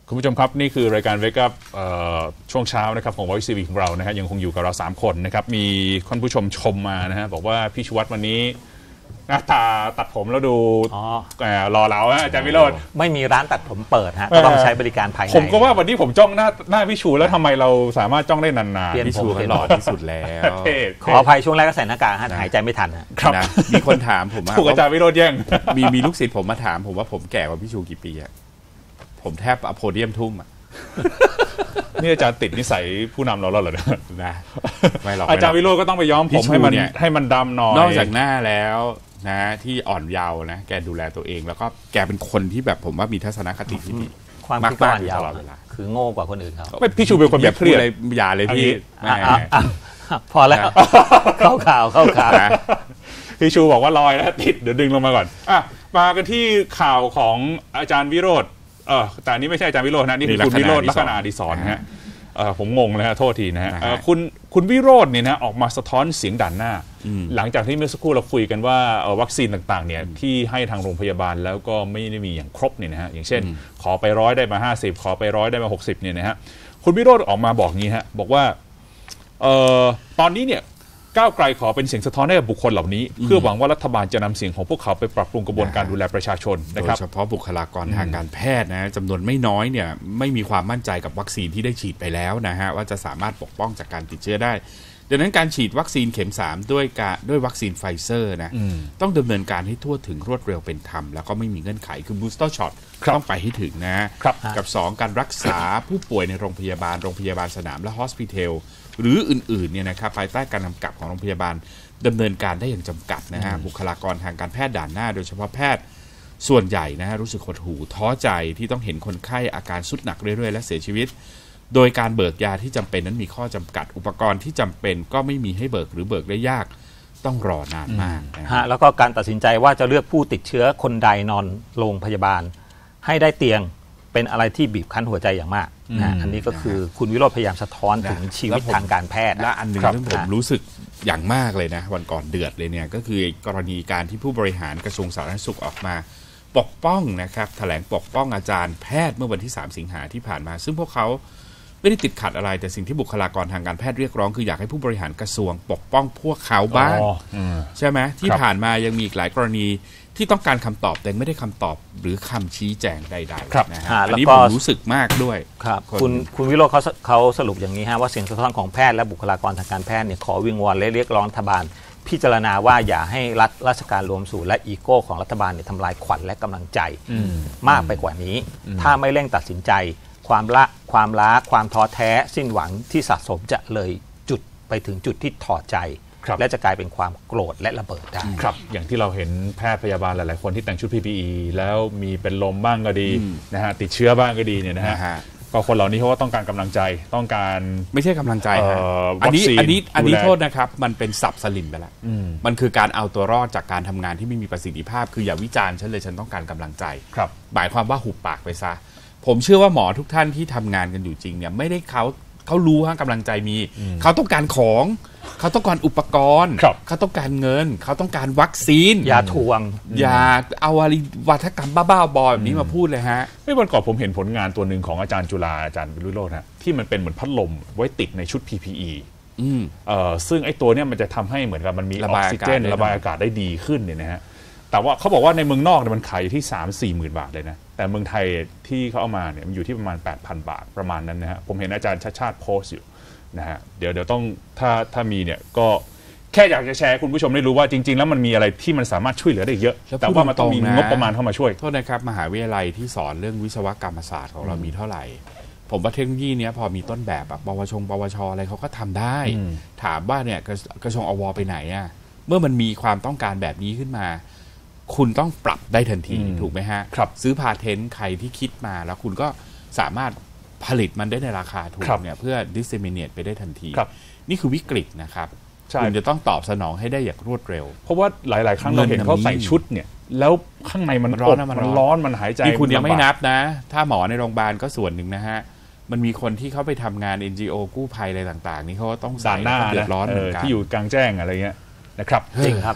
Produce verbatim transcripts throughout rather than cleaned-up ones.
คุณผู้ชมครับนี่คือรายการ Wake Up ช่วงเช้านะครับของ Voice ที วี ของเรานะฮะยังคงอยู่กับเราสามคนนะครับมีคุณผู้ชมชมมานะฮะบอกว่าพี่ชูวัฒน์วันนี้หน้าตาตัดผมแล้วดูรอเราอาจารย์วิโรจน์ไม่มีร้านตัดผมเปิดฮะก็ต้องใช้บริการภายในผมก็ว่าวันนี้ผมจ้องหน้าหน้าพี่ชูแล้วทำไมเราสามารถจ้องได้นานๆพี่ชูหล่อที่สุดแล้วขออภัยช่วงแรกก็ใส่หน้ากากหายใจไม่ทันครับมีคนถามผมว่าอาจารย์วิโรจน์แย่งมีมีลูกศิษย์ผมมาถามผมว่าผมแก่กว่าพี่ชูกี่ปีอะผมแทบเอาโพเดียมทุ่มอ่ะนี่อาจารย์ติดนิสัยผู้นำเราแล้วเหรอนะไม่หรอกอาจารย์วิโรจน์ก็ต้องไปย้อมผมให้มันให้มันดำหน่อยนอกจากหน้าแล้วนะที่อ่อนเยาว์นะแกดูแลตัวเองแล้วก็แกเป็นคนที่แบบผมว่ามีทัศนคติที่ดีความคิดอ่อนเยาว์คือโง่กว่าคนอื่นเขาไม่พี่ชูเป็นคนแบบเครียดอย่าเลยพี่พอแล้วเข้าข่าวเข้าข่าวพี่ชูบอกว่าลอยแล้วติดเดี๋ยวดึงลงมาก่อนอ่ะมากันที่ข่าวของอาจารย์วิโรจน์เออแต่นี้ไม่ใช่อาจารย์วิโรจน์นะนี่คือคุณวิโรจน์ลักษณะอดิศรนะฮะผมงงเลยฮะโทษทีนะฮะคุณคุณวิโรจน์เนี่ยนะออกมาสะท้อนเสียงด่านหน้าหลังจากที่เมื่อสักครู่เราคุยกันว่าวัคซีนต่างๆเนี่ยที่ให้ทางโรงพยาบาลแล้วก็ไม่ได้มีอย่างครบเนี่ยนะฮะอย่างเช่นขอไปร้อยได้มาห้าสิบขอไปร้อยได้มาหกสิบเนี่ยนะฮะคุณวิโรจน์ออกมาบอกงี้ฮะบอกว่าเอ่อตอนนี้เนี่ยก้าวไกลขอเป็นเสียงสะท้อนให้กับบุคคลเหล่านี้เพื่อหวังว่ารัฐบาลจะนำเสียงของพวกเขาไปปรับปรุงกระบวนการดูแลประชาชนนะครับโดยเฉพาะบุคลากรทางการแพทย์นะจำนวนไม่น้อยเนี่ยไม่มีความมั่นใจกับวัคซีนที่ได้ฉีดไปแล้วนะฮะว่าจะสามารถปกป้องจากการติดเชื้อได้ดังนั้นการฉีดวัคซีนเข็มสามด้วยการด้วยวัคซีนไฟเซอร์นะต้องดำเนินการให้ทั่วถึงรวดเร็วเป็นธรรมแล้วก็ไม่มีเงื่อนไขคือ booster shot ต้องไปให้ถึงนะกับสองการรักษาผู้ป่วยในโรงพยาบาลโรงพยาบาลสนามและ hospitalหรืออื่นๆเนี่ยนะครับภายใต้การกำกับของโรงพยาบาลดำเนินการได้อย่างจำกัดนะฮะบุคลากรทางการแพทย์ด่านหน้าโดยเฉพาะแพทย์ส่วนใหญ่นะฮะรู้สึกหดหู่ท้อใจที่ต้องเห็นคนไข้อาการทรุดหนักเรื่อยๆและเสียชีวิตโดยการเบิกยาที่จำเป็นนั้นมีข้อจำกัดอุปกรณ์ที่จำเป็นก็ไม่มีให้เบิกหรือเบิกได้ยากต้องรอนานมากนะฮะแล้วก็การตัดสินใจว่าจะเลือกผู้ติดเชื้อคนใดนอนโรงพยาบาลให้ได้เตียงเป็นอะไรที่บีบคั้นหัวใจอย่างมากนะอันนี้ก็คือคุณวิโรจน์พยายามสะท้อนถึงชีวิตทางการแพทย์และอันหนึ่งที่ผมรู้สึกอย่างมากเลยนะวันก่อนเดือดเลยเนี่ยก็คือกรณีการที่ผู้บริหารกระทรวงสาธารณสุขออกมาปกป้องนะครับแถลงปกป้องอาจารย์แพทย์เมื่อวันที่สามสิงหาที่ผ่านมาซึ่งพวกเขาไม่ได้ติดขัดอะไรแต่สิ่งที่บุคลากรทางการแพทย์เรียกร้องคืออยากให้ผู้บริหารกระทรวงปกป้องพวกเขาบ้างใช่ไหมที่ผ่านมายังมีอีกหลายกรณีที่ต้องการคำตอบแต่ไม่ได้คำตอบหรือคำชี้แจงใดๆนะฮะอันนี้ผมรู้สึกมากด้วยครับคุณคุณวิโรจน์เขาเขาสรุปอย่างนี้ฮะว่าเสียงสะท้อนของแพทย์และบุคลากรทางการแพทย์เนี่ยขอวิงวอนและเรียกร้องรัฐบาลพิจารณาว่าอย่าให้รัฐราชการรวมศูนย์และอีโก้ของรัฐบาลเนี่ยทำลายขวัญและกำลังใจมากไปกว่านี้ถ้าไม่เร่งตัดสินใจความละความล้าความท้อแท้สิ้นหวังที่สะสมจะเลยจุดไปถึงจุดที่ถอดใจและจะกลายเป็นความโกรธและระเบิดได้ครับอย่างที่เราเห็นแพทย์พยาบาลหลายๆคนที่แต่งชุด พี พี อี แล้วมีเป็นลมบ้างก็ดีนะฮะติดเชื้อบ้างก็ดีเนี่ยนะฮะก็คนเหล่านี้เขาก็ต้องการกำลังใจต้องการไม่ใช่กำลังใจอันนี้อันนี้อันนี้โทษนะครับมันเป็นสับสลิมไปแล้วมันคือการเอาตัวรอดจากการทำงานที่ไม่มีประสิทธิภาพคืออย่าวิจารณ์ฉันเลยฉันต้องการกำลังใจหมายความว่าหุบปากไปซะผมเชื่อว่าหมอทุกท่านที่ทำงานกันอยู่จริงเนี่ยไม่ได้เขาเขารู้ว่ากำลังใจมีเขาต้องการของเขาต้องการอุปกรณ์เขาต้องการเงินเขาต้องการวัคซีนอย่าทวงอย่าเอาอะไรวัฒกรรมบ้าๆบอแบบนี้มาพูดเลยฮะไม่วันก่อนผมเห็นผลงานตัวหนึ่งของอาจารย์จุฬาอาจารย์วิโรจน์นะที่มันเป็นเหมือนพัดลมไว้ติดในชุด พี พี อี เอ่อซึ่งไอ้ตัวเนี้ยมันจะทำให้เหมือนกับมันมีออกซิเจนระบายอากาศได้ดีขึ้นเนี่ยนะฮะแต่ว่าเขาบอกว่าในเมืองนอกเนี่ยมันขายอยู่ที่ สามถึงสี่หมื่น บาทเลยนะแต่เมืองไทยที่เขาเอามาเนี่ยมันอยู่ที่ประมาณ แปดพัน บาทประมาณนั้นนะฮะผมเห็นอาจารย์ชาติชาติโพสต์อยู่นะฮะเดี๋ยวเดี๋ยวต้องถ้าถ้ามีเนี่ยก็แค่อยากจะแชร์คุณผู้ชมได้รู้ว่าจริงๆแล้วมันมีอะไรที่มันสามารถช่วยเหลือได้เยอะแต่ว่ามันต้องมีงบประมาณเข้ามาช่วยโทษนะครับมหาวิทยาลัยที่สอนเรื่องวิศวกรรมศาสตร์ของเรามีเท่าไหร่ผมว่าเทคโนโลยีเนี้ยพอมีต้นแบบแบบปวชปวชอะไรเขาก็ทำได้ถามว่าเนี่ยกระทรวงอวไปไหนอ่ะเมื่อมันมีความต้องการแบบนี้ขึ้นมาคุณต้องปรับได้ทันทีถูกไหมฮะซื้อพาเทนต์ใครที่คิดมาแล้วคุณก็สามารถผลิตมันได้ในราคาถูกเนี่ยเพื่อ disseminate ไปได้ทันทีนี่คือวิกฤตนะครับคุณจะต้องตอบสนองให้ได้อย่างรวดเร็วเพราะว่าหลายๆครั้งเราเห็นเขาใส่ชุดเนี่ยแล้วข้างในมันร้อนมันร้อนมันหายใจนี่คุณยังไม่นับนะถ้าหมอในโรงพยาบาลก็ส่วนหนึ่งนะฮะมันมีคนที่เขาไปทำงาน เอ็น จี โอ กู้ภัยอะไรต่างๆนี่เขาต้องด่านหน้าเดือดร้อนเหมือนกันที่อยู่กลางแจ้งอะไรเงี้ยนะครับจริงครับ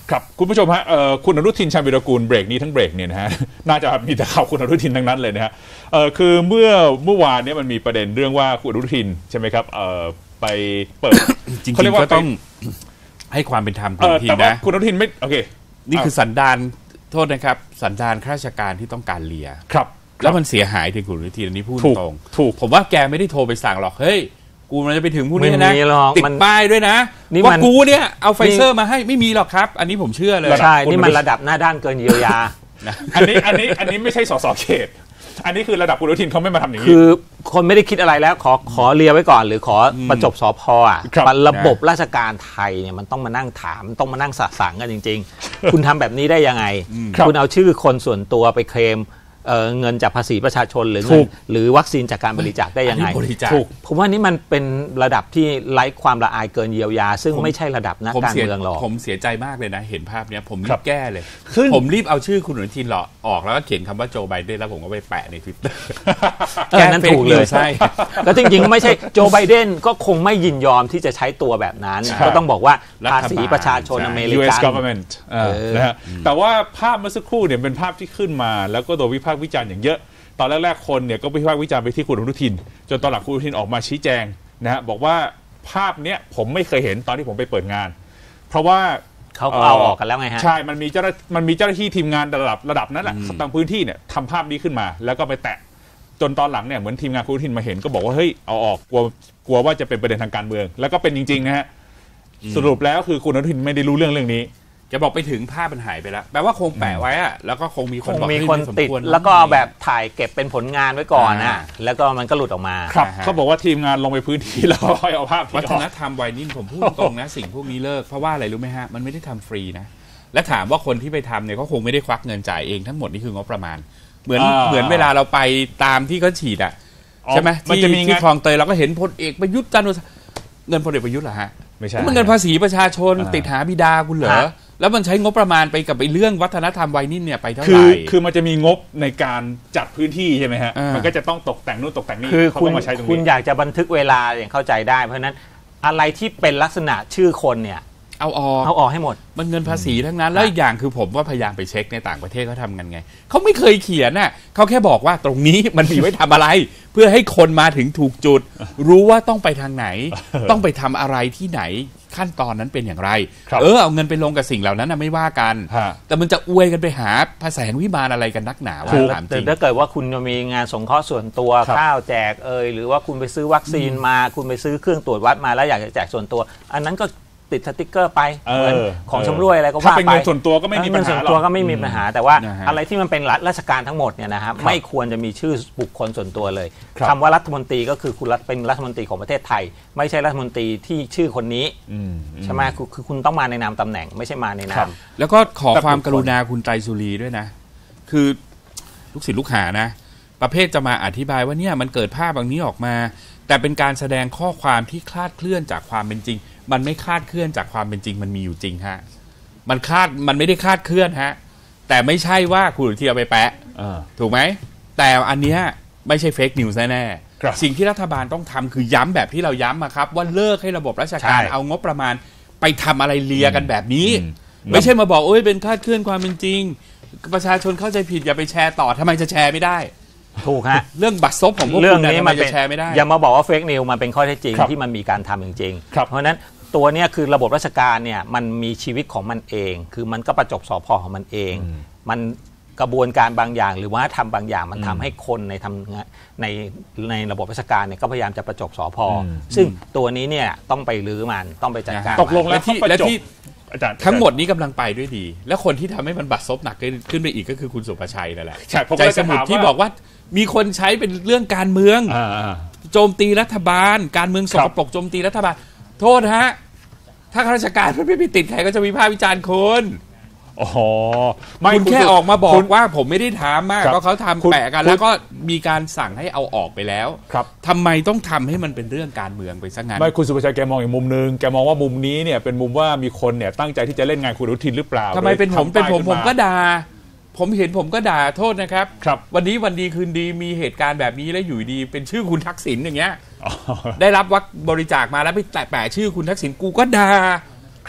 ครับคุณผู้ชมฮะคุณอนุทินชาญวีรกูลเบรกนี้ทั้งเบรกเนี่ยนะฮะน่าจะมีแต่ข่าวคุณอนุทินทั้งนั้นเลยนะฮะคือเมื่อเมื่อวานนี้มันมีประเด็นเรื่องว่าคุณอนุทินใช่ไหมครับไปเปิดจริงๆก็ต้องให้ความเป็นธรรมคุณอนุทินนะคุณอนุทินไม่โอเคนี่คือสันดานโทษนะครับสันดานข้าราชการที่ต้องการเลียครับแล้วมันเสียหายถึงคุณอนุทินอันนี้พูดตรงถูกผมว่าแกไม่ได้โทรไปสั่งหรอกเฮ้ยกูมันจะไปถึงผู้นี้นะติดป้ายด้วยนะว่ากูเนี่ยเอาไฟเซอร์มาให้ไม่มีหรอกครับอันนี้ผมเชื่อเลยใช่นี่มันระดับหน้าด้านเกินเยียวยาอันนี้อันนี้อันนี้ไม่ใช่สสเขตอันนี้คือระดับคุณอนุทินเขาไม่มาทำอย่างนี้คือคนไม่ได้คิดอะไรแล้วขอขอเลียไว้ก่อนหรือขอประจบสพอ่ะระบบราชการไทยเนี่ยมันต้องมานั่งถามต้องมานั่งสะสางกันจริงๆคุณทำแบบนี้ได้ยังไงคุณเอาชื่อคนส่วนตัวไปเคลมเงินจากภาษีประชาชนหรือเงินหรือวัคซีนจากการบริจาคได้ยังไงถูกผมว่านี่มันเป็นระดับที่ไร้ความละอายเกินเยียวยาซึ่งไม่ใช่ระดับนักการเมืองหรอกผมเสียใจมากเลยนะเห็นภาพเนี้ยผมรีบแก้เลยผมรีบเอาชื่อคุณอนุทินหล่อออกแล้วก็เขียนคำว่าโจไบเดนแล้วผมก็ไปแปะใน Twitter แก้นั้นถูกเลยใช่แล้วจริงๆไม่ใช่โจไบเดนก็คงไม่ยินยอมที่จะใช้ตัวแบบนั้นก็ต้องบอกว่าภาษีประชาชนอเมริกันยู เอส government นะฮะแต่ว่าภาพเมื่อสักครู่เนี่ยเป็นภาพที่ขึ้นมาแล้วก็โดนวิพากษ์วิจารณ์อย่างเยอะตอนแรกๆคนเนี่ยก็วิพากษ์วิจารณ์ไปที่คุณอนุทินจนตอนหลังคุณอนุทินออกมาชี้แจงนะฮะบอกว่าภาพเนี้ยผมไม่เคยเห็นตอนที่ผมไปเปิดงานเพราะว่าเขาเอาออกกันแล้วไงฮะใช่มันมีเจ้ามันมีเจ้าหน้าที่ทีมงานระดับระดับนั้นแหละตามพื้นที่เนี่ยทำภาพนี้ขึ้นมาแล้วก็ไปแตะจนตอนหลังเนี่ยเหมือนทีมงานคุณอนุทินมาเห็นก็บอกว่าเฮ้ยเอาออกกลัวกลัวว่าจะเป็นประเด็นทางการเมืองแล้วก็เป็นจริงๆนะฮะสรุปแล้วคือคุณอนุทินไม่ได้รู้เรื่องเรื่องนี้จะบอกไปถึงภาพมันหายไปแล้วแปลว่าคงแปะไว้อะแล้วก็คงมีคนบอกมีคนติดแล้วก็แบบถ่ายเก็บเป็นผลงานไว้ก่อนนะแล้วก็มันก็หลุดออกมาครับเขาบอกว่าทีมงานลงไปพื้นที่แล้วค่อยเอาภาพวัฒนธรรมไวนิ่งผมพูดตรงนะสิ่งพวกนี้เลิกเพราะว่าอะไรรู้ไหมฮะมันไม่ได้ทำฟรีนะและถามว่าคนที่ไปทำเนี่ยเขาคงไม่ได้ควักเงินจ่ายเองทั้งหมดนี่คืองบประมาณเหมือนเหมือนเวลาเราไปตามที่เขาฉีดอะใช่ไหมที่ที่คลองเตยเราก็เห็นพลเอกประยุทธ์จันทร์เงินพลเอกประยุทธ์เหรอฮะไม่ใช่มันเงินภาษีประชาชนติดหาบิดาคุณเหรอแล้วมันใช้งบประมาณไปกับไอ้เรื่องวัฒนธรรมไวนิ่งเนี่ยไปเท่าไหร่คือคือมันจะมีงบในการจัดพื้นที่ใช่ไหมฮะมันก็จะต้องตกแต่งนู่นตกแต่งนี่คือคุณคุณอยากจะบันทึกเวลาอย่างเข้าใจได้เพราะนั้นอะไรที่เป็นลักษณะชื่อคนเนี่ยเอาออกเอาออกให้หมดมันเงินภาษีทั้งนั้นแล้วอีกอย่างคือผมว่าพยายามไปเช็คในต่างประเทศเขาทำกันไงเขาไม่เคยเขียนน่ะเขาแค่บอกว่าตรงนี้มันมีไว้ทำอะไรเพื่อให้คนมาถึงถูกจุดรู้ว่าต้องไปทางไหนต้องไปทำอะไรที่ไหนขั้นตอนนั้นเป็นอย่างไรเออเอาเงินไปลงกับสิ่งเหล่านั้นนะไม่ว่ากันแต่มันจะอวยกันไปหาภาษาแห่งวิมานอะไรกันนักหนาว่าถามจริงถ้าเกิดว่าคุณมีงานสงเคราะห์ส่วนตัวข้าวแจกเอยหรือว่าคุณไปซื้อวัคซีนมาคุณไปซื้อเครื่องตรวจวัดมาแล้วอยากจะแจกส่วนตัวอันนั้นก็ติดสติ๊กเกอร์ไปเหมือนของชำร่วยอะไรก็ว่าไปถ้าเป็นเงินส่วนตัวก็ไม่มีปัญหาส่วนตัวก็ไม่มีปัญหาแต่ว่าอะไรที่มันเป็นรัฐราชการทั้งหมดเนี่ยนะครับไม่ควรจะมีชื่อบุคคลส่วนตัวเลยคำว่ารัฐมนตรีก็คือคุณเป็นรัฐมนตรีของประเทศไทยไม่ใช่รัฐมนตรีที่ชื่อคนนี้ใช่ไหมคือคุณต้องมาในนามตำแหน่งไม่ใช่มาในนามแล้วก็ขอความกรุณาคุณไตรสุรีด้วยนะคือลูกศิษย์ลูกหานะประเภทจะมาอธิบายว่าเนี่ยมันเกิดภาพแบบนี้ออกมาแต่เป็นการแสดงข้อความที่คลาดเคลื่อนจากความเป็นจริงมันไม่คลาดเคลื่อนจากความเป็นจริงมันมีอยู่จริงฮะมันคลาดมันไม่ได้คลาดเคลื่อนฮะแต่ไม่ใช่ว่าคุณที่เอาไปแปะถูกไหมแต่อันเนี้ยไม่ใช่เฟกนิวส์แน่ๆสิ่งที่รัฐบาลต้องทำคือย้ำแบบที่เราย้ำมาครับว่าเลิกให้ระบบราชการเอางบประมาณไปทำอะไรเลียกันแบบนี้ไม่ใช่มาบอกโอ้ยเป็นคลาดเคลื่อนความเป็นจริงประชาชนเข้าใจผิดอย่าไปแชร์ต่อทำไมจะแชร์ไม่ได้ถูกฮะเรื่องบัตรซบของพวกคุณนี้มันจะแชร์ไม่ได้อย่ามาบอกว่าเฟกนิวส์มันเป็นข้อเท็จจริงที่มันมีการทำจริงๆเพราะฉะนั้นตัวนี้คือระบบราชการเนี่ยมันมีชีวิตของมันเองคือมันก็ประจบสพของมันเองมันกระบวนการบางอย่างหรือว่าทำบางอย่างมันทำให้คนในทำในในระบบราชการเนี่ยก็พยายามจะประจบสพซึ่งตัวนี้เนี่ยต้องไปรื้อมันต้องไปจัดการตกลงแล้วที่และที่ทั้งหมดนี้กำลังไปด้วยดีและคนที่ทำให้มันบัตรซบหนักขึ้นไปอีกก็คือคุณสุภชัยนั่นแหละใจสมุทรที่บอกว่ามีคนใช้เป็นเรื่องการเมืองโจมตีรัฐบาลการเมืองสกปรกโจมตีรัฐบาลโทษฮะถ้าข้าราชการไม่ไปติดใครก็จะวิพากษ์วิจารณ์คุณอ๋อคุณแค่ออกมาบอกว่าผมไม่ได้ถามมากก็เขาทำแปะกันแล้วก็มีการสั่งให้เอาออกไปแล้วทำไมต้องทำให้มันเป็นเรื่องการเมืองไปซะงั้นไม่คุณสุภชัยแกมองอีกมุมนึงแกมองว่ามุมนี้เนี่ยเป็นมุมว่ามีคนเนี่ยตั้งใจที่จะเล่นงานคุณอนุทินหรือเปล่าทำไมเป็นผมเป็นผมผมก็ด่าผมเห็นผมก็ด่าโทษนะครับวันนี้วันดีคืนดีมีเหตุการณ์แบบนี้แล้วอยู่ดีเป็นชื่อคุณทักษิณอย่างเงี้ยได้รับวัคบริจาคมาแล้วไปแตะแปะชื่อคุณทักษิณกูก็ด่า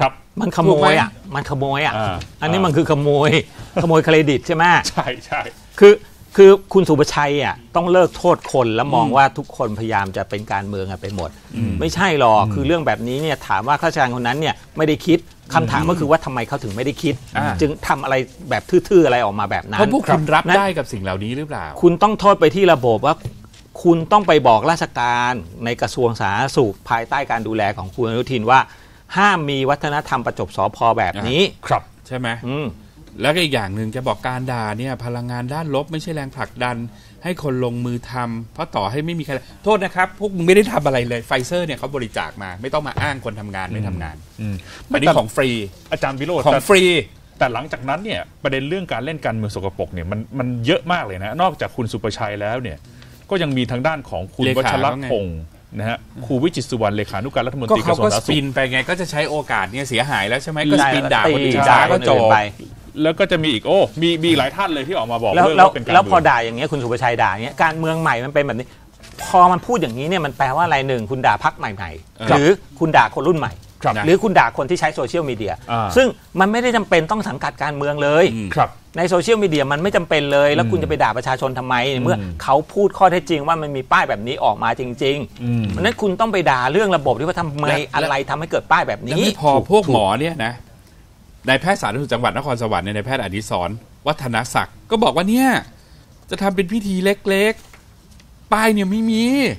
ครับมันขโมยอ่ะมันขโมยอ่ะอ่าอันนี้มันคือขโมยขโมยเครดิตใช่ไหมใช่ใช่คือคือคุณสุประชัยอ่ะต้องเลิกโทษคนแล้วมองว่าทุกคนพยายามจะเป็นการเมืองกันไปหมด ไม่ใช่หรอกคือเรื่องแบบนี้เนี่ยถามว่าข้าราชการคนนั้นเนี่ยไม่ได้คิดคำถามก็คือว่าทำไมเขาถึงไม่ได้คิด จึงทำอะไรแบบทื่อๆอะไรออกมาแบบนั้นเพราะพวกคุณรับนั้นได้กับสิ่งเหล่านี้หรือเปล่าคุณต้องโทษไปที่ระบบว่าคุณต้องไปบอกราชการในกระทรวงสาธารณสุขภายใต้การดูแลของคุณอนุทินว่าห้ามมีวัฒนธรรมประจบสพแบบนี้ครับใช่ไหมอืมแล้วก็อีกอย่างหนึ่งจะบอกการด่าเนี่ยพลังงานด้านลบไม่ใช่แรงผลักดันให้คนลงมือทำเพราะต่อให้ไม่มีใครโทษนะครับพวกมึงไม่ได้ทำอะไรเลยไฟเซอร์เนี่ยเขาบริจาคมาไม่ต้องมาอ้างคนทำงานไม่ทำงานอืมอันนี้ของฟรีอาจารย์วิโรจน์ของฟรีแต่หลังจากนั้นเนี่ยประเด็นเรื่องการเล่นการเมืองสกปรกเนี่ยมันมันเยอะมากเลยนะนอกจากคุณสุประชัยแล้วเนี่ยก็ยังมีทางด้านของคุณเลขาวัชรพงศ์นะฮะครูวิจิตรสุวรรณเลขานุการรัฐมนตก็รีกเขาระทรวงก็สาธารณสุสปิขนไปไงก็จะใช้โอกาสเนี่ยเสียหายแล้วใช่ไหมก็สใช่ปินด่าคนอื่นตีด่าก็จบไปแล้วก็จะมีอีกโอ้มีมีหลายท่านเลยที่ออกมาบอกแล้วเรื่องแล้วว่าเป็นการแล้วพอเมืองด่าอย่างเงี้ยคุณสุประชัยด่าอย่างเงี้ยการเมืองใหม่มันเป็นแบบนี้ พอมันพูดอย่างนี้เนี่ยมันแปลว่าอะไรหนึ่งคุณด่าพรรคใหม่ๆหรือคุณด่าคนรุ่นใหม่ครับหรือคุณด่าคนที่ใช้โซเชียลมีเดียอ่าซึ่งมันไม่ได้จำเป็นต้องสังกัดการเมืองเลยครับในโซเชียลมีเดียมันไม่จำเป็นเลยแล้วคุณจะไปด่าประชาชนทำไมเมื่อเขาพูดข้อเท็จจริงว่ามันมีป้ายแบบนี้ออกมาจริงๆเพราะฉะนั้นคุณต้องไปด่าเรื่องระบบที่ว่าทำไมอะไรทำให้เกิดป้ายแบบแล้วนี้ไม่พอพวกหมอเนี่ยนะนายแพทย์สาธารณสุขจังหวัดนครสวรรค์ในนายแพทย์อดิศรวัฒนศักดิ์ก็บอกว่าเนี่ยจะทำเป็นพิธีเล็กๆป้ายเนี่ยไม่มี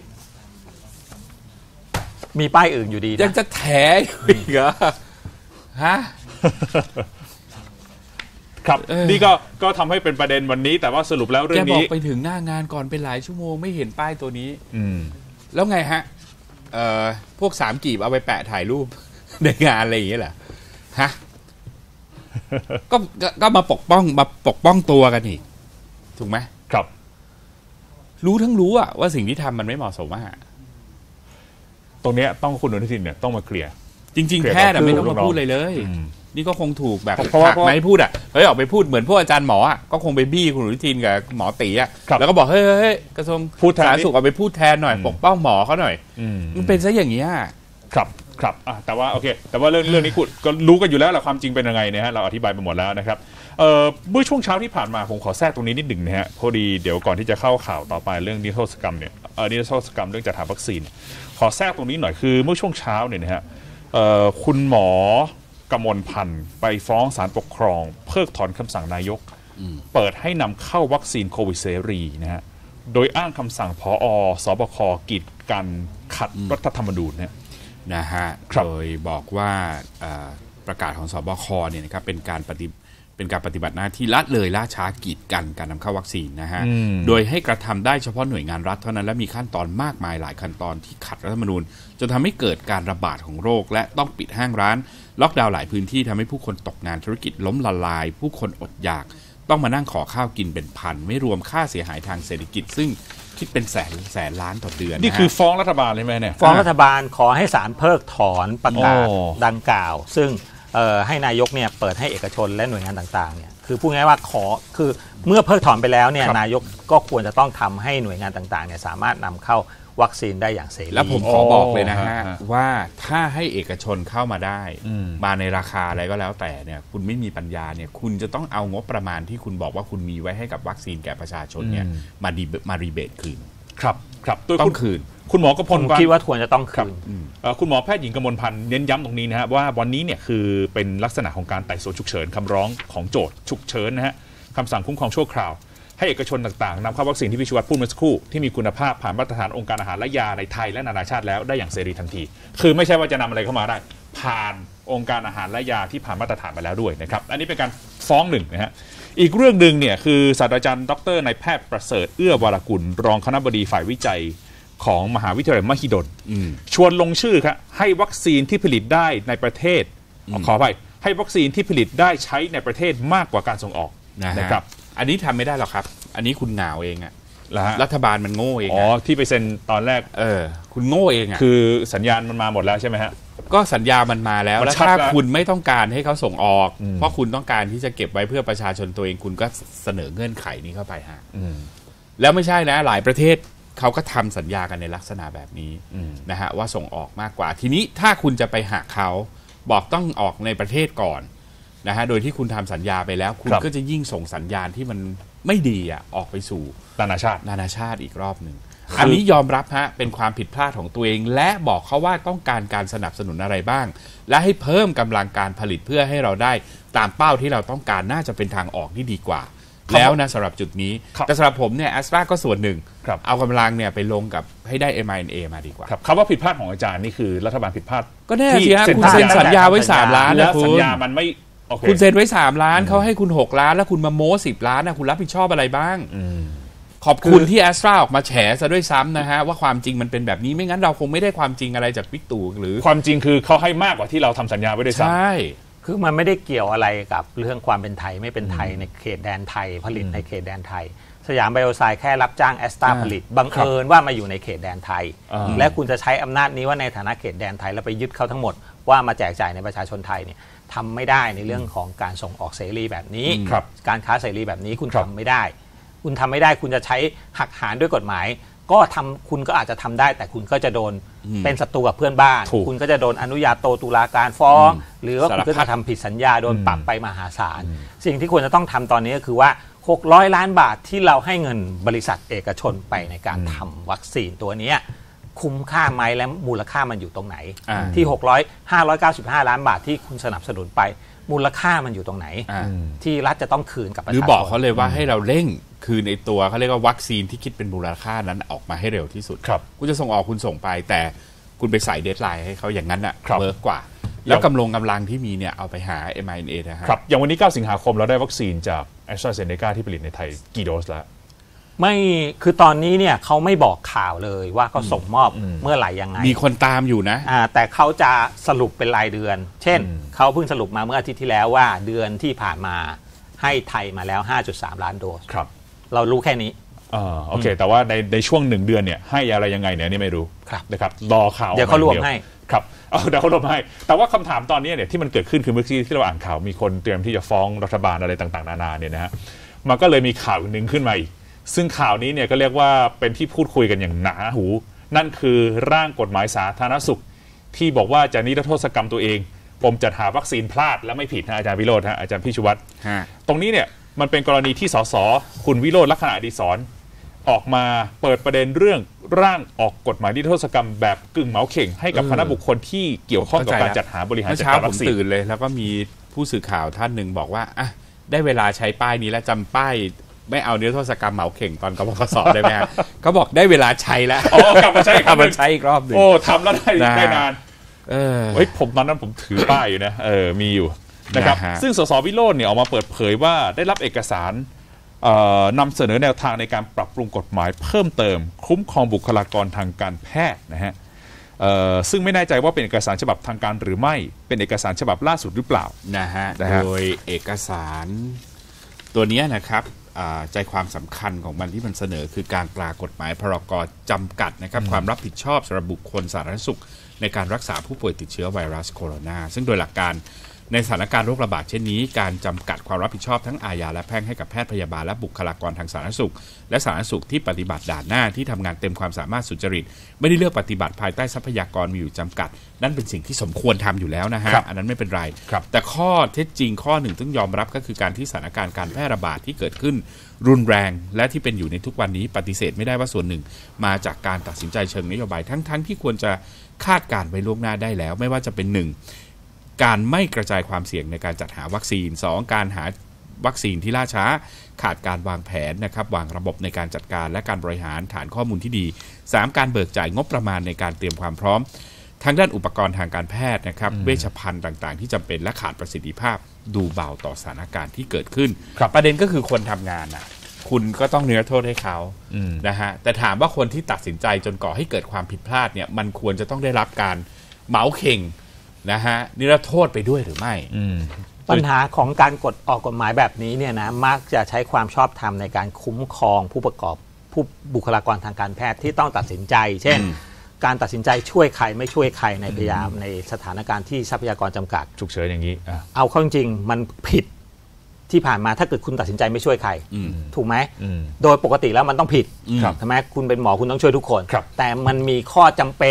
มีป้ายอื่นอยู่ดียังนะจะแถอีกเหรอฮะครับเออนี่ก็ก็ทำให้เป็นประเด็นวันนี้แต่ว่าสรุปแล้วเรื่แกองบอกนี้ไปถึงหน้างานก่อนเป็นหลายชั่วโมงไม่เห็นป้ายตัวนี้อืมแล้วไงฮะเอ่อพวกสามกีบเอาไปแปะถ่ายรูป ในงานอะไรอย่างเงี้ยเหรอฮะ ก็ก็ก็มาปกป้องมาปกป้องตัวกันอีกถูกไหมครับรู้ทั้งรู้อะว่าสิ่งที่ทำมันไม่เหมาะสมอะตรงเนี้ยต้องคุณอนุทินเนี่ยต้องมาเคลียร์จริงเคลียร์ๆแพทย์อะกับไม่ต้องมาลูกน้องพูดเลยเลยอืมนี่ก็คงถูกแบบเพราะว่าหักไม่ให้พูดอะเฮ้ยออกไปพูดเหมือนพวกอาจารย์หมออะก็คงไปบี้คุณอนุทินกับหมอตีอะครับแล้วก็บอกเฮ้ยเฮ้ยเฮ้ยกระทรวงพูดแทนสาธารณสุขเอาไปพูดแทนหน่อยอืมปกป้องหมอเขาหน่อยอืมมันเป็นซะอย่างเงี้ยครับครับอ่ะแต่ว่าโอเค แต่ว่าเรื่องเรื่องนี้คุณก็รู้กันอยู่แล้วแหละความจริงเป็นยังไงนะฮะเราอธิบายไปหมดแล้วนะครับเอ่อเมื่อช่วงเช้าที่ผ่านมาผมขอแทรกตรงนี้นิดหนึ่งนะฮะพอดีเดี๋ยวก่อนที่จะเข้าข่าวต่อไปเรื่องนิรโทษกรรมเนี่ยเอ่อนิรโทษกรรมเรื่องจัดหาวัคซีนขอแทรกตรงนี้หน่อยคือเมื่อช่วงเช้าเนี่ยนะฮะเอ่อคุณหมอกมลพันธ์ไปฟ้องศาลปกครองเพิกถอนคำสั่งนายกเปิดให้นำเข้าวัคซีนโควิดเสรีนะฮะโดยอ้างคำสั่งผอ.สบคกีดกันขัดรัฐธรรมนูญเนี่ยนะฮะครับโดยบอกว่าเอ่อประกาศของสบคเนี่ยนะครับเป็นการปฏิเป็นการปฏิบัติหน้าที่ละเลยล่าช้ากีดกันการนำเข้าวัคซีนนะฮะโดยให้กระทำได้เฉพาะหน่วยงานรัฐเท่านั้นและมีขั้นตอนมากมายหลายขั้นตอนที่ขัดรัฐธรรมนูญจนทำให้เกิดการระบาดของโรคและต้องปิดห้างร้านล็อกดาวน์หลายพื้นที่ทำให้ผู้คนตกงานธุรกิจล้มละลาย ผู้คนอดอยากต้องมานั่งขอข้าวกินเป็นพันไม่รวมค่าเสียหายทางเศรษฐกิจ ซึ่งคิดเป็นแสนแสนล้านต่อเดือนนี่คือฟ้องรัฐบาลใช่ไหมเนี่ยฟ้องรัฐบาลขอให้ศาลเพิกถอนประกาศโอ้ดังกล่าว ซึ่งเอ่อให้นายกเนี่ยเปิดให้เอกชนและหน่วยงานต่างๆเนี่ยคือพูดง่ายๆว่าขอคือเมื่อเพิกถอนไปแล้วเนี่ยครับนายกก็ควรจะต้องทำให้หน่วยงานต่างๆเนี่ยสามารถนำเข้าวัคซีนได้อย่างเสรีแล้วผมขอบอกเลยนะฮะฮะว่าถ้าให้เอกชนเข้ามาได้อืมมาในราคาอะไรก็แล้วแต่เนี่ยคุณไม่มีปัญญาเนี่ยคุณจะต้องเอางบประมาณที่คุณบอกว่าคุณมีไว้ให้กับวัคซีนแก่ประชาชนเนี่ยมาดีมารีเบทคืนครับครับโดยต้อคุณงคืนคุณหมอกพผลมวันคิดว่าควรจะต้องครัคืบนเอ่อคุณหมอแพทย์หญิงกมลพันธ์เน้นย้ำตรงนี้นะฮะว่าวันนี้เนี่ยคือเป็นลักษณะของการไต่สวนฉุกเฉินคำร้องของโจทก์ฉุกเฉินนะฮะคำสั่งคุ้มครองชั่วคราวให้เอกชนต่างๆนำเข้าวัคซีนที่พิชวัตรพูดเมื่อสักครู่ที่มีคุณภาพผ่านมาตรฐานองค์การอาหารและยาในไทยและนานาชาติแล้วได้อย่างเสรีทันที คือไม่ใช่ว่าจะนำอะไรเข้ามาได้ ผ่านองค์การอาหารและยาที่ผ่านมาตรฐานไปแล้วด้วยนะครับอันนี้เป็นการฟ้องหนึ่งนะฮะอีกเรื่องหนึ่งเนี่ยคือศาสตราจารย์ดรนายแพทย์ประเสริฐเอื้อวรกุลรองคณบดีฝ่ายวิจัยของมหาวิทยาลัยมหิดลชวนลงชื่อครับให้วัคซีนที่ผลิตได้ในประเทศขออภัยให้วัคซีนที่ผลิตได้ใช้ในประเทศมากกว่าการส่งออกนะนะฮะครับอันนี้ทำไม่ได้หรอกครับ อันนี้คุณเหงาเองอะแล้วฮะรัฐบาลมันโง่เองอ๋ออะที่ไปเซ็นตอนแรกเออ คุณโง่เองอะคือสัญญาณมันมาหมดแล้วใช่ไหมฮะก็สัญญามันมาแล้วมันแล้วชัดถ้าแล้วคุณไม่ต้องการให้เขาส่งออกอืมเพราะคุณต้องการที่จะเก็บไว้เพื่อประชาชนตัวเองคุณก็เสนอเงื่อนไขนี้เข้าไปฮะอืมแล้วไม่ใช่นะหลายประเทศเขาก็ทำสัญญากันในลักษณะแบบนี้อืมนะฮะว่าส่งออกมากกว่าทีนี้ถ้าคุณจะไปหักเขาบอกต้องออกในประเทศก่อนนะฮะโดยที่คุณทำสัญญาไปแล้วคุณก็จะยิ่งส่งสัญญาณที่มันไม่ดีอ่ะออกไปสู่นานาชาตินานาชาติอีกรอบหนึ่งอันนี้ยอมรับฮะเป็นความผิดพลาดของตัวเองและบอกเขาว่าต้องการการสนับสนุนอะไรบ้างและให้เพิ่มกำลังการผลิตเพื่อให้เราได้ตามเป้าที่เราต้องการน่าจะเป็นทางออกที่ดีกว่าแล้วนะสำหรับจุดนี้แต่สำหรับผมเนี่ยแอสตราก็ส่วนหนึ่งเอากำลังเนี่ยไปลงกับให้ได้ เอ็ม ไอ เอ็น เอ มาดีกว่าคำว่าผิดพลาดของอาจารย์นี่คือรัฐบาลผิดพลาดก็แน่สิฮะคุณเซ็นสัญญาไว้สามล้านแล้วสัญญามันไม่คุณเซ็นไว้สามล้านเขาให้คุณหกล้านแล้วคุณมาโม้สิบล้านนะคุณรับผิดชอบอะไรบ้างขอบคุณที่แอสตราออกมาแฉซะด้วยซ้ำนะฮะว่าความจริงมันเป็นแบบนี้ไม่งั้นเราคงไม่ได้ความจริงอะไรจากบิ๊กตู่หรือความจริงคือเขาให้มากกว่าที่เราทำสัญญาไว้ด้วยซ้ำใช่คือมันไม่ได้เกี่ยวอะไรกับเรื่องความเป็นไทยไม่เป็นไทยในเขตแดนไทยผลิตในเขตแดนไทยสยามไบโอไซด์แค่รับจ้างแอสตราผลิตบังเอิญว่ามาอยู่ในเขตแดนไทยและคุณจะใช้อำนาจนี้ว่าในฐานะเขตแดนไทยแล้วไปยึดเขาทั้งหมดว่ามาแจกจ่ายในประชาชนไทยเนี่ยทำไม่ได้ในเรื่องของการส่งออกเสรีแบบนี้การค้าเสรีแบบนี้คุณทำไม่ได้คุณทำไม่ได้คุณจะใช้หักหารด้วยกฎหมายก็ทำคุณก็อาจจะทำได้แต่คุณก็จะโดนเป็นศัตรูกับเพื่อนบ้านคุณก็จะโดนอนุญาโตตุลาการฟ้องหรือว่าคุณก็จะทำผิดสัญญาโดนปรับไปมหาศาลสิ่งที่ควรจะต้องทำตอนนี้ก็คือว่าหกร้อยล้านบาทที่เราให้เงินบริษัทเอกชนไปในการทำวัคซีนตัวนี้คุ้มค่าไหมและมูลค่ามันอยู่ตรงไหนที่หกร้อย ห้าร้อยเก้าสิบห้าล้านบาทที่คุณสนับสนุนไปมูลค่ามันอยู่ตรงไหนที่รัฐจะต้องคืนกับประชาชนหรือบอกเขาเลยว่าให้เราเร่งคืนในตัวเขาเรียกว่าวัคซีนที่คิดเป็นมูลค่านั้นออกมาให้เร็วที่สุดคุณจะส่งออกคุณส่งไปแต่คุณไปใส่เดดไลน์ให้เขาอย่างนั้นอะเวิร์กกว่าแล้วกำลังกำลังที่มีเนี่ยเอาไปหา เอ็ม ไอ เอ็น เอ นะฮะครับอย่างวันนี้เก้าสิงหาคมเราได้วัคซีนจาก AstraZeneca ที่ผลิตในไทยกี่โดสแล้วไม่คือตอนนี้เนี่ยเขาไม่บอกข่าวเลยว่าเขาส่งมอบเมื่อไหร่ยังไงมีคนตามอยู่นะอ่าแต่เขาจะสรุปเป็นรายเดือนเช่นเขาเพิ่งสรุปมาเมื่ออาทิตย์ที่แล้วว่าเดือนที่ผ่านมาให้ไทยมาแล้ว ห้าจุดสาม ล้านโดสครับเรารู้แค่นี้อ่าโอเคแต่ว่าในในช่วงหนึ่งเดือนเนี่ยให้อะไรยังไงเนี่ยนี่ไม่รู้นะครับรอข่าวเดี๋ยวเขารวมให้ครับเอาเดี๋ยวเขารวมให้แต่ว่าคำถามตอนนี้เนี่ยที่มันเกิดขึ้นคือเมื่อกี้ที่เราอ่านข่าวมีคนเตรียมที่จะฟ้องรัฐบาลอะไรต่างๆนานาเนี่ยนะฮะมันก็เลยมีข่าวหนึ่งขึ้นมาอีกซึ่งข่าวนี้เนี่ยก็เรียกว่าเป็นที่พูดคุยกันอย่างหนาหูนั่นคือร่างกฎหมายสาธารณสุขที่บอกว่าจะนิรโทษกรรมตัวเองปมจัดหาวัคซีนพลาดและไม่ผิดนะอาจารย์วิโรจน์ฮะอาจารย์พิชวัตรตรงนี้เนี่ยมันเป็นกรณีที่สสคุณวิโรจน์ลักษณะอดีศรออกมาเปิดประเด็นเรื่องร่างออกกฎหมายนิรโทษกรรมแบบกึ่งเหมาเข่งให้กับคณะบุคคลที่เกี่ยวข้องกับการจัดหาบริหารจัดการวัคซีนตื่นเลยแล้วก็มีผู้สื่อข่าวท่านหนึ่งบอกว่าอ่ะได้เวลาใช้ป้ายนี้แล้วจำป้ายไม่เอานิรโทษกรรมเหมาเข่งตอนกบขสได้ไหมครับเขาบอกได้เวลาใช้แล้วอ๋อกลับมาใช้กลับมาใช้อีกรอบหนึ่งโอ้ทำแล้วได้ได้นานเออเฮ้ยผมตอนนั้นผมถือป้ายอยู่นะเออมีอยู่นะครับซึ่งสสวิโรจน์เนี่ยออกมาเปิดเผยว่าได้รับเอกสารนำเสนอแนวทางในการปรับปรุงกฎหมายเพิ่มเติมคุ้มครองบุคลากรทางการแพทย์นะฮะซึ่งไม่แน่ใจว่าเป็นเอกสารฉบับทางการหรือไม่เป็นเอกสารฉบับล่าสุดหรือเปล่านะฮะโดยเอกสารตัวนี้นะครับใจความสำคัญของมันที่มันเสนอคือการตรากฎหมายพรกจำกัดนะครับความรับผิดชอบสำหรับบุคคลสาธารณสุขในการรักษาผู้ป่วยติดเชื้อไวรัสโคโรนาซึ่งโดยหลักการในสถานการณ์โรคระบาดเช่นนี้การจำกัดความรับผิดชอบทั้งอาญาและแพ่งให้กับแพทย์พยาบาลและบุคลากรทางสาธารณสุขและสาธารณสุขที่ปฏิบัติด่านหน้าที่ทำงานเต็มความสามารถสุจริตไม่ได้เลือกปฏิบัติภายใต้ทรัพยากรมีอยู่จำกัดนั่นเป็นสิ่งที่สมควรทำอยู่แล้วนะฮะอันนั้นไม่เป็นไรแต่ข้อเท็จจริงข้อหนึ่งต้องยอมรับก็คือการที่สถานการณ์การแพร่ระบาดที่เกิดขึ้นรุนแรงและที่เป็นอยู่ในทุกวันนี้ปฏิเสธไม่ได้ว่าส่วนหนึ่งมาจากการตัดสินใจเชิงนโยบายทั้งๆที่ควรจะคาดการณ์ไว้ล่วงหน้าได้แล้วไม่ว่าจะเป็นหนึ่งการไม่กระจายความเสี่ยงในการจัดหาวัคซีนสองการหาวัคซีนที่ล่าช้าขาดการวางแผนนะครับวางระบบในการจัดการและการบริหารฐานข้อมูลที่ดีสามการเบิกจ่ายงบประมาณในการเตรียมความพร้อมทางด้านอุปกรณ์ทางการแพทย์นะครับเวชภัณฑ์ต่างๆที่จำเป็นและขาดประสิทธิภาพดูเบาต่อสถานการณ์ที่เกิดขึ้นประเด็นก็คือคนทำงานนะคุณก็ต้องนิรโทษให้เขานะฮะแต่ถามว่าคนที่ตัดสินใจจนก่อให้เกิดความผิดพลาดเนี่ยมันควรจะต้องได้รับการเหมาเข่งนะฮะนิรโทษไปด้วยหรือไม่ปัญหาของการกฎออกกฎหมายแบบนี้เนี่ยนะมักจะใช้ความชอบธรรมในการคุ้มครองผู้ประกอบผู้บุคลากรทางการแพทย์ที่ต้องตัดสินใจเช่นการตัดสินใจช่วยใครไม่ช่วยใครในพยายามในสถานการณ์ที่ทรัพยากรจำกัดฉุกเฉินอย่างนี้เอาเข้าจริงมันผิดที่ผ่านมาถ้าเกิดคุณตัดสินใจไม่ช่วยใครถูกไหมโดยปกติแล้วมันต้องผิดใช่ไหมคุณเป็นหมอคุณต้องช่วยทุกคนแต่มันมีข้อจำเป็นอะ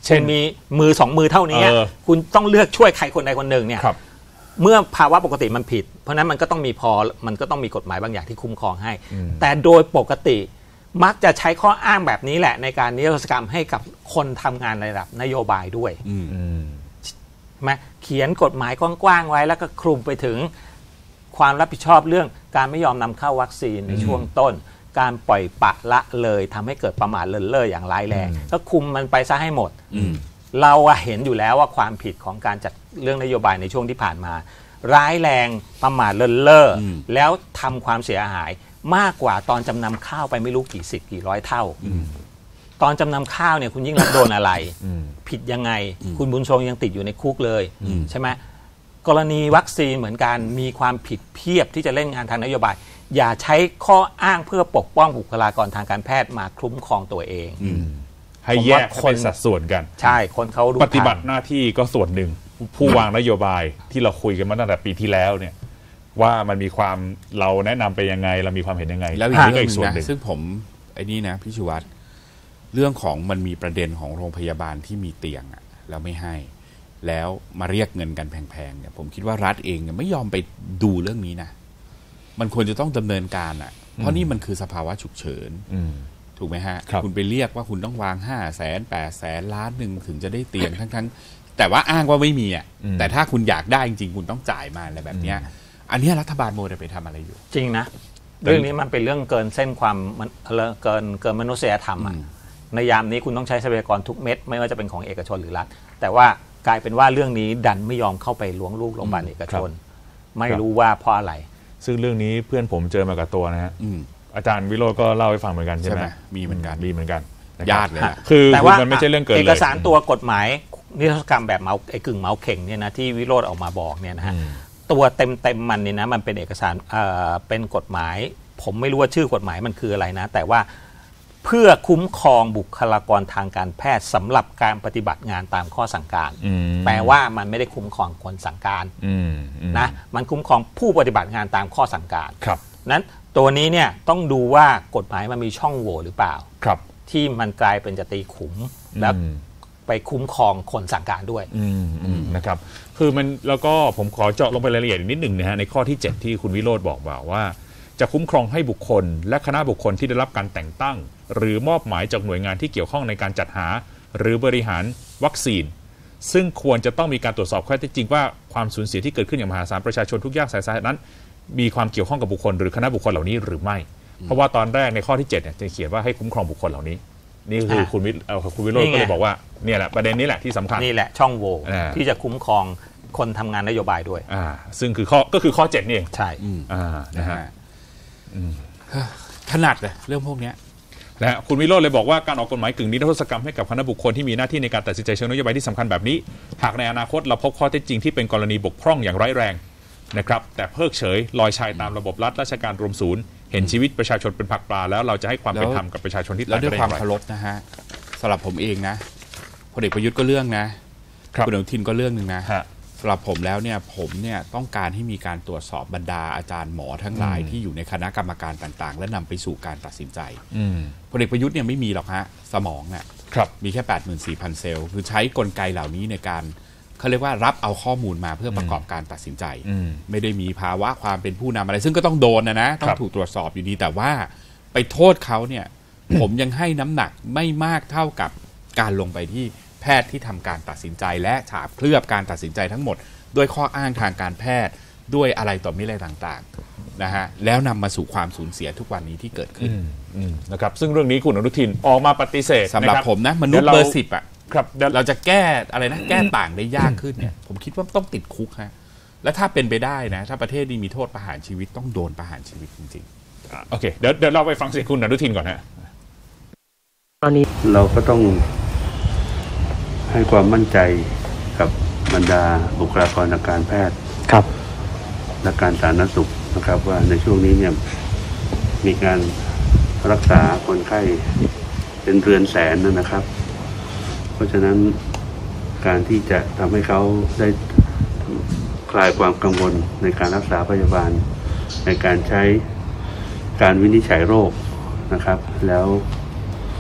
เช่นมีมือสองมือเท่านี้เออคุณต้องเลือกช่วยใครคนใดคนหนึ่งเนี่ยครับเมื่อภาวะปกติมันผิดเพราะนั้นมันก็ต้องมีพอมันก็ต้องมีกฎหมายบางอย่างที่คุ้มครองให้แต่โดยปกติมักจะใช้ข้ออ้างแบบนี้แหละในการนิรโทษกรรมให้กับคนทำงานในระดับนโยบายด้วยมาเขียนกฎหมายกว้างๆไว้แล้วก็คลุมไปถึงความรับผิดชอบเรื่องการไม่ยอมนำเข้าวัคซีนในช่วงต้นการปล่อยปละละเลยทำให้เกิดประมาทเลินเล่ออย่างร้ายแรงก็คุมมันไปซะให้หมดเราเห็นอยู่แล้วว่าความผิดของการจัดเรื่องนโยบายในช่วงที่ผ่านมาร้ายแรงประมาทเลินเล่อแล้วทำความเสียหายมากกว่าตอนจำนำข้าวไปไม่รู้กี่สิบกี่ร้อยเท่าตอนจำนำข้าวเนี่ยคุณยิ่งรักษณ์โดนอะไรผิดยังไงคุณบุญทรงยังติดอยู่ในคุกเลยใช่ไหมกรณีวัคซีนเหมือนกันมีความผิดเพียบที่จะเล่นงานทางนโยบายอย่าใช้ข้ออ้างเพื่อปกป้องบุคลากรทางการแพทย์มาคลุ้มครองตัวเองให้แยกคนสัดส่วนกันใช่คนเขารู้ปฏิบัติหน้าที่ก็ส่วนหนึ่งผู้วางนโยบายที่เราคุยกันมาตั้งแต่ปีที่แล้วเนี่ยว่ามันมีความเราแนะนำไปยังไงเรามีความเห็นยังไงแล้วอีกเรื่องนึงนะซึ่งผมไอ้นี่นะพี่ชูวัฒน์เรื่องของมันมีประเด็นของโรงพยาบาลที่มีเตียงอ่ะแล้วไม่ให้แล้วมาเรียกเงินกันแพงๆเนี่ยผมคิดว่ารัฐเองเนี่ยไม่ยอมไปดูเรื่องนี้นะมันควรจะต้องดำเนินการอ่ะเพราะนี่มันคือสภาวะฉุกเฉินถูกไหมฮะ คุณไปเรียกว่าคุณต้องวางห้าแสนแปดแสนล้านหนึ่งถึงจะได้เตียงทั้งๆแต่ว่าอ้างว่าไม่มีอ่ะแต่ถ้าคุณอยากได้จริงๆคุณต้องจ่ายมาอะไรแบบเนี้ยอันนี้รัฐบาลโมจะไปทำอะไรอยู่จริงนะเรื่องนี้มันเป็นเรื่องเกินเส้นความเกินเกินมนุษยธรรมอ่ะในยามนี้คุณต้องใช้ทรัพยากรทุกเม็ดไม่ว่าจะเป็นของเอกชนหรือรัฐแต่ว่ากลายเป็นว่าเรื่องนี้ดันไม่ยอมเข้าไปล้วงลูกโรงพยาบาลเอกชนไม่รู้ว่าเพราะอะไรซึ่งเรื่องนี้เพื่อนผมเจอมากับตัวนะฮะอาจารย์วิโรจน์ก็เล่าให้ฟังเหมือนกันใช่ไหมมีเหมือนกันมีเหมือนกันญาติเลยคือแต่ว่ามันไม่ใช่เรื่องเกินเลยเอกสารตัวกฎหมายนิรโทษกรรมแบบเมาไอ้กึ่งเมาเข่งเนี่ยนะที่วิโรจน์ออกมาบอกเนี่ยนะฮะตัวเต็มเต็มมันเนี่ยนะมันเป็นเอกสารเอ่อเป็นกฎหมายผมไม่รู้ว่าชื่อกฎหมายมันคืออะไรนะแต่ว่าเพื่อคุ้มครองบุคลากรทางการแพทย์สำหรับการปฏิบัติงานตามข้อสั่งการแปลว่ามันไม่ได้คุ้มครองคนสั่งการนะมันคุ้มครองผู้ปฏิบัติงานตามข้อสั่งการนั้นตัวนี้เนี่ยต้องดูว่ากฎหมายมันมีช่องโหว่หรือเปล่าที่มันกลายเป็นจะตีขุมแล้วไปคุ้มครองคนสั่งการด้วยนะครับคือมันแล้วก็ผมขอเจาะลงไปรายละเอียดนิดหนึ่งนะฮะในข้อที่เจ็ดที่คุณวิโรจน์บอกว่าว่าจะคุ้มครองให้บุคคลและคณะบุคคลที่ได้รับการแต่งตั้งหรือมอบหมายจากหน่วยงานที่เกี่ยวข้องในการจัดหาหรือบริหารวัคซีนซึ่งควรจะต้องมีการตรวจสอบข้อเท็จจริงว่าความสูญเสียที่เกิดขึ้นอย่างมหาศาลประชาชนทุกยากสายสายนั้นมีความเกี่ยวข้องกับบุคคลหรือคณะบุคคลเหล่านี้หรือไม่เพราะว่าตอนแรกในข้อที่เจ็ดเนี่ยจะเขียนว่าให้คุ้มครองบุคคลเหล่านี้นี่คือคุณวิคุณวิโรจน์ก็เลยบอกว่าเนี่ยแหละประเด็นนี้แหละที่สำคัญนี่แหละช่องโหว่ที่จะคุ้มครองคนทำงานนโยบายด้วยอ่าซึ่งคือข้อก็คือข้อเจ็ดนี่เองใช่อ่านะฮะถนัดเลยเรื่องพวกนี้นะฮะคุณวิโรจน์เลยบอกว่าการออกกฎหมายกึ่งนิรโทษกรรมให้กับคณะบุคคลที่มีหน้าที่ในการตัดสินใจเชิงนโยบายที่สำคัญแบบนี้หากในอนาคตเราพบข้อเท็จจริงที่เป็นกรณีบกพร่องอย่างร้ายแรงนะครับแต่เพิกเฉยลอยชายตามระบบรัฐราชการรวมศูนย์เห็นชีวิตประชาชนเป็นผักปลาแล้วเราจะให้ความเป็นธรรมกับประชาชนที่ตายไปได้ด้วยความเคารพนะฮะสำหรับผมเองนะพลเอกประยุทธ์ก็เรื่องนะคุณอนุทินก็เรื่องนึงนะสำหรับผมแล้วเนี่ยผมเนี่ยต้องการให้มีการตรวจสอบบรรดาอาจารย์หมอทั้งหลายที่อยู่ในคณะกรรมการต่างๆและนำไปสู่การตัดสินใจพลเอกประยุทธ์เนี่ยไม่มีหรอกฮะสมองอ่ะมีแค่ แปดหมื่นสี่พัน เซลล์คือใช้กลไกเหล่านี้ในการเขาเรียกว่ารับเอาข้อมูลมาเพื่อประกอบการตัดสินใจไม่ได้มีภาวะความเป็นผู้นำอะไรซึ่งก็ต้องโดนนะนะต้องถูกตรวจสอบอยู่ดีแต่ว่าไปโทษเขาเนี่ย ผมยังให้น้ำหนักไม่มากเท่ากับการลงไปที่แพทย์ที่ทำการตัดสินใจและฉาบเคลือบการตัดสินใจทั้งหมดด้วยข้ออ้างทางการแพทย์ด้วยอะไรต่อมิอะไรต่างๆนะฮะแล้วนำมาสู่ความสูญเสียทุกวันนี้ที่เกิดขึ้นนะครับซึ่งเรื่องนี้คุณอนุทินออกมาปฏิเสธสำหรับผมนะมนุษย์เบอร์สิบอ่ะครับเราจะแก้อะไรนะแก้ต่างได้ยากขึ้นเนี่ยผมคิดว่าต้องติดคุกฮะและถ้าเป็นไปได้นะถ้าประเทศนี้มีโทษประหารชีวิตต้องโดนประหารชีวิตจริงๆโอเคเดี๋ยวเดี๋ยวเราไปฟังเสียงคุณอนุทินก่อนฮะตอนนี้เราก็ต้องให้ความมั่นใจกับบรรดาบุคลากรทางการแพทย์ครับและการสาธารณสุขนะครับว่าในช่วงนี้เนี่ยมีการรักษาคนไข้เป็นเรือนแสนนะครับเพราะฉะนั้นการที่จะทำให้เขาได้คลายความกังวลในการรักษาพยาบาลในการใช้การวินิจฉัยโรคนะครับแล้ว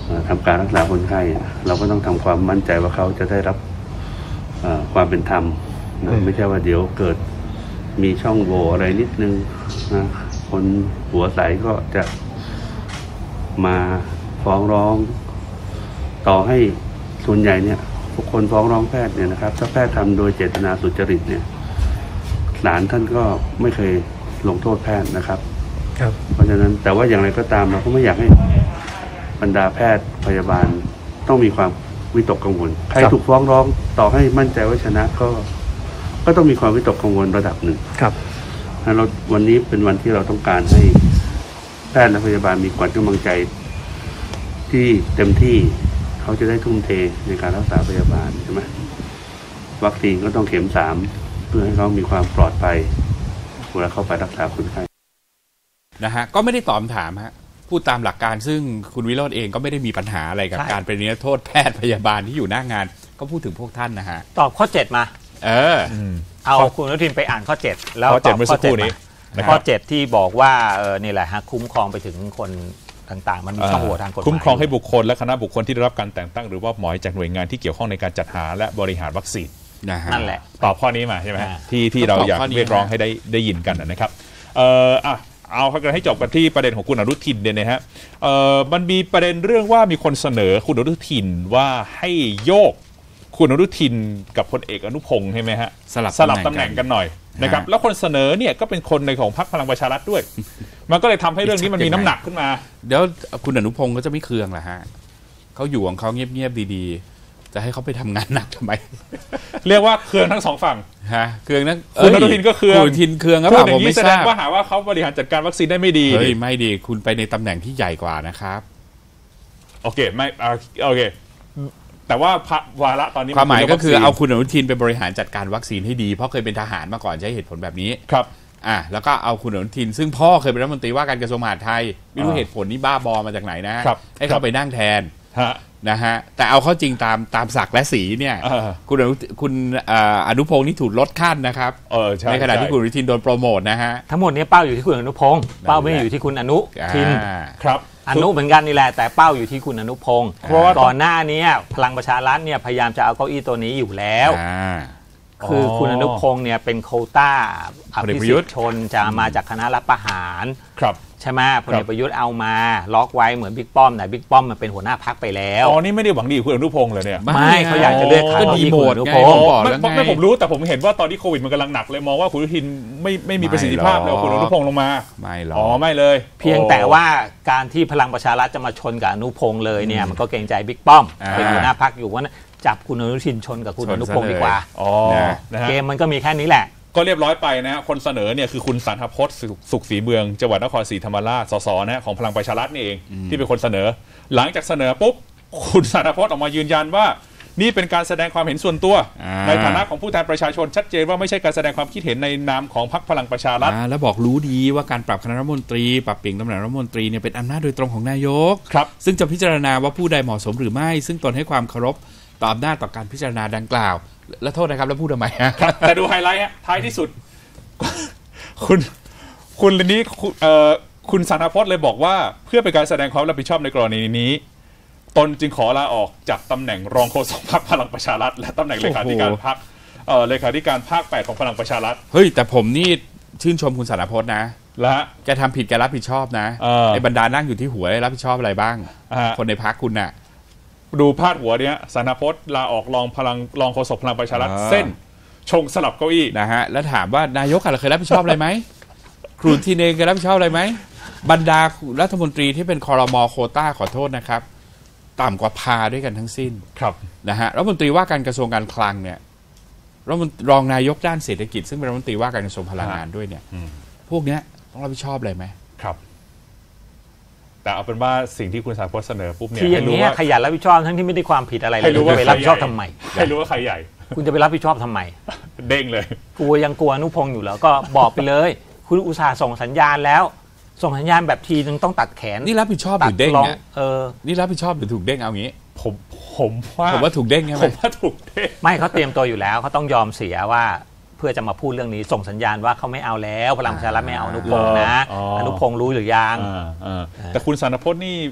ทำการรักษาคนไข้เราก็ต้องทำความมั่นใจว่าเขาจะได้รับความเป็นธรรมนะไม่ใช่ว่าเดี๋ยวเกิดมีช่องโหว่อะไรนิดนึงนะคนหัวใสก็จะมาฟ้องร้องต่อให้ส่วนใหญ่เนี่ยทุกคนฟ้องร้องแพทย์เนี่ยนะครับถ้าแพทย์ทำโดยเจตนาสุจริตเนี่ยศาลท่านก็ไม่เคยลงโทษแพทย์นะครับครับเพราะฉะนั้นแต่ว่าอย่างไรก็ตามเราก็ไม่อยากให้บรรดาแพทย์พยาบาลต้องมีความวิตกกังวลใครถูกฟ้องร้องต่อให้มั่นใจว่าชนะก็ก็ต้องมีความวิตกกังวลระดับหนึ่งครับเราวันนี้เป็นวันที่เราต้องการให้แพทย์และพยาบาลมีขวัญกำลังใจที่เต็มที่เขาจะได้ทุ่มเทในการรักษาพยาบาลใช่ไหมวัคซีนก็ต้องเข็มสามเพื่อให้เขามีความปลอดภัยเวลาเข้าไปรักษาคนไข้นะฮะก็ไม่ได้ตอบคำถามฮะพูดตามหลักการซึ่งคุณวิโรจน์เองก็ไม่ได้มีปัญหาอะไรกับการเป็นนิรโทษแพทย์พยาบาลที่อยู่หน้างานก็พูดถึงพวกท่านนะฮะตอบข้อเจ็ดมาเออเอาคุณอนุทินไปอ่านข้อเจ็ดแล้วตอบข้อเจ็ดนี้ข้อเจ็ดที่บอกว่าเออนี่แหละฮะคุ้มครองไปถึงคนต่างๆมันมีช่องโหว่ทางกฎหมายคุ้มครองให้บุคคลและคณะบุคคลที่ได้รับการแต่งตั้งหรือว่าหมายจากหน่วยงานที่เกี่ยวข้องในการจัดหาและบริหารวัคซีนนั่นแหละตอบข้อนี้มาใช่ไหมที่ที่เราอยากเรียกร้องให้ได้ได้ยินกันนะครับเอออ่ะเอากันให้จบกันที่ประเด็นของคุณอนุทินเนี่ยนะฮะเออมันมีประเด็นเรื่องว่ามีคนเสนอคุณอนุทินว่าให้โยกคุณอนุทินกับพลเอกอนุพงศ์ใช่ไหมฮะสลับสลับตำแหน่งกันหน่อยนะครับแล้วคนเสนอเนี่ยก็เป็นคนในของพรรคพลังประชารัฐด้วยมันก็เลยทำให้เรื่องนี้มันมีน้ำหนักขึ้นมาเดี๋ยวคุณอนุพงศ์ก็จะไม่เคืองล่ะฮะเขาอยู่ของเขาเงียบๆดีๆจะให้เขาไปทำงานหนักทำไมเรียกว่าเคืองทั้งสองฝั่งฮะเคืองนั่นคุณอนุทินก็เคืองคุณอนุทินเคืองครับผมไม่ทราบแสดงว่าหาว่าเขาบริหารจัดการวัคซีนได้ไม่ดีเฮ้ยไม่ดีคุณไปในตำแหน่งที่ใหญ่กว่านะครับโอเคไม่โอเคแต่ว่าวาระตอนนี้ความหมายก็คือเอาคุณอนุทินไปบริหารจัดการวัคซีนให้ดีเพราะเคยเป็นทหารมาก่อนใช้เหตุผลแบบนี้ครับอ่ะแล้วก็เอาคุณอนุทินซึ่งพ่อเคยเป็นรัฐมนตรีว่าการกระทรวงมหาดไทยไม่รู้เหตุผลนี้บ้าบอมาจากไหนนะให้เขาไปนั่งแทนนะฮะแต่เอาเข้าจริงตามตามศักดิ์และสีเนี่ยคุณอนุคุณอนุพงศ์นี่ถูกลดขั้นนะครับในขณะที่คุณอนุทินโดนโปรโมทนะฮะทั้งหมดนี้เป้าอยู่ที่คุณอนุพงศ์เป้าไม่อยู่ที่คุณอนุทินครับอนุเหมือนกันนี่แหละแต่เป้าอยู่ที่คุณอนุพงศ์เพราะว่าก่อนหน้านี้พลังประชารัฐเนี่ยพยายามจะเอาเก้าอี้ตัวนี้อยู่แล้วคือคุณอนุพงศ์เนี่ยเป็นโควต้าอภิสิทธิชนจะมาจากคณะรัฐประหารครับใช่ไหมพลเอกประยุทธ์เอามาล็อกไว้เหมือนบิ๊กป้อมแต่บิ๊กป้อมมันเป็นหัวหน้าพรรคไปแล้วอ๋อนี่ไม่ได้หวังดีคุณอนุพงศ์เลยเนี่ยไม่เขาอยากจะเลือกก็ดีโหมดไงไม่ไม่ผมรู้แต่ผมเห็นว่าตอนที่โควิดมันกำลังหนักเลยมองว่าคุณอนุทินไม่ไม่มีประสิทธิภาพเลยคุณอนุพงศ์ลงมาไม่หรอกอ๋อไม่เลยเพียงแต่ว่าการที่พลังประชารัฐจะมาชนกับอนุพงศ์เลยเนี่ยมันก็เกรงใจบิ๊กป้อมเป็นหัวหน้าพรรคอยู่ว่าจับคุณอนุทินชนกับคุณอนุพงศ์ดีกว่าเกมมันก็มีแค่นี้แหละก็เรียบร้อยไปนะฮะคนเสนอเนี่ยคือคุณสันทพจน์สุขศรีเมืองจังหวัดนครศรีธรรมราชสสนะฮะของพลังประชารัฐนี่เองที่เป็นคนเสนอหลังจากเสนอปุ๊บคุณสันทพจน์ออกมายืนยันว่านี่เป็นการแสดงความเห็นส่วนตัวในฐานะของผู้แทนประชาชนชัดเจนว่าไม่ใช่การแสดงความคิดเห็นในนามของพรรคพลังประชารัฐแล้วบอกรู้ดีว่าการปรับคณะรัฐมนตรีปรับเปลี่ยนตำแหน่งรัฐมนตรีเนี่ยเป็นอำนาจโดยตรงของนายกครับซึ่งจะพิจารณาว่าผู้ใดเหมาะสมหรือไม่ซึ่งตนให้ความเคารพต่ออำนาจต่อการพิจารณาดังกล่าวและโทษนะครับแล้วพูดทำไมฮะแต่ดูไฮไลท์ฮะท้ายที่สุดคุณคุณเรนนี้เอ่อคุณสันทพจน์เลยบอกว่าเพื่อเป็นการแสดงความรับผิดชอบในกรณีนี้ตนจึงขอลาออกจากตำแหน่งรองโฆษกพรรคพลังประชารัฐและตำแหน่งเลขาธิการพรรคเอ่อเลขาธิการภาคแปดของพลังประชารัฐเฮ้ยแต่ผมนี่ชื่นชมคุณสันทพจน์นะและแกทำผิดแกรับผิดชอบนะไอ้บรรดานั่งอยู่ที่หัวรับผิดชอบอะไรบ้างคนในพรรคคุณน่ะดูพาดหัวเนี้ยสันทพจน์ลาออกรองพลังรองโฆษกพลังประชารัฐเส้นชงสลับเก้าอี้นะฮะแล้วถามว่านายกเคยรับผิดชอบอะไรไหมครูทีเนเคยรับผิดชอบอะไรไหมบรรดารัฐมนตรีที่เป็นครม.โควต้าขอโทษนะครับต่ำกว่าพาด้วยกันทั้งสิ้นครับนะฮะรัฐมนตรีว่าการกระทรวงการคลังเนี่ยรองนายกด้านเศรษฐกิจซึ่งเป็นรัฐมนตรีว่าการกระทรวงพลังงานด้วยเนี่ยพวกเนี้ยต้องรับผิดชอบอะไรไหมครับแต่เอาเป็นว่าสิ่งที่คุณสันทพจน์เสนอปุ๊บเนี่ยที่อย่างนี้ขยันรับผิดชอบทั้งที่ไม่ได้ความผิดอะไรเลยให้รู้ว่าไปรับผิดชอบทำไมให้รู้ว่าใครใหญ่คุณจะไปรับผิดชอบทำไมเด้งเลยกลัวยังกลัวอนุพงศ์อยู่แล้วก็บอกไปเลยคุณอุตส่าห์ส่งสัญญาณแล้วส่งสัญญาณแบบทีนึงต้องตัดแขนนี่รับผิดชอบหรือเด้งเนี่ยเออนี่รับผิดชอบหรือถูกเด้งเอางี้ผมผมว่าผมว่าถูกเด้งใช่ไหมผมว่าถูกเด้งไม่เขาเตรียมตัวอยู่แล้วเขาต้องยอมเสียว่าเพื่อจะมาพูดเรื่องนี้ส่งสัญญาณว่าเขาไม่เอาแล้วพลังประชารัฐไม่เอาอนุพงศ์นะอนุพงศ์รู้หรือยังแต่คุณสันทพจน์นี่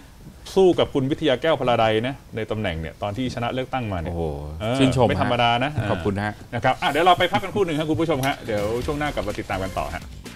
สู้กับคุณวิทยาแก้วพลาไดนะในตำแหน่งเนี่ยตอนที่ชนะเลือกตั้งมาเนี่ยโอ้โหเออชื่นชมไม่ธรรมดานะขอบคุณฮะนะครับอ่ะเดี๋ยวเราไปพักกันครู่หนึ่งครับคุณผู้ชมฮะเดี๋ยวช่วงหน้ากลับมาติดตามกันต่อฮะ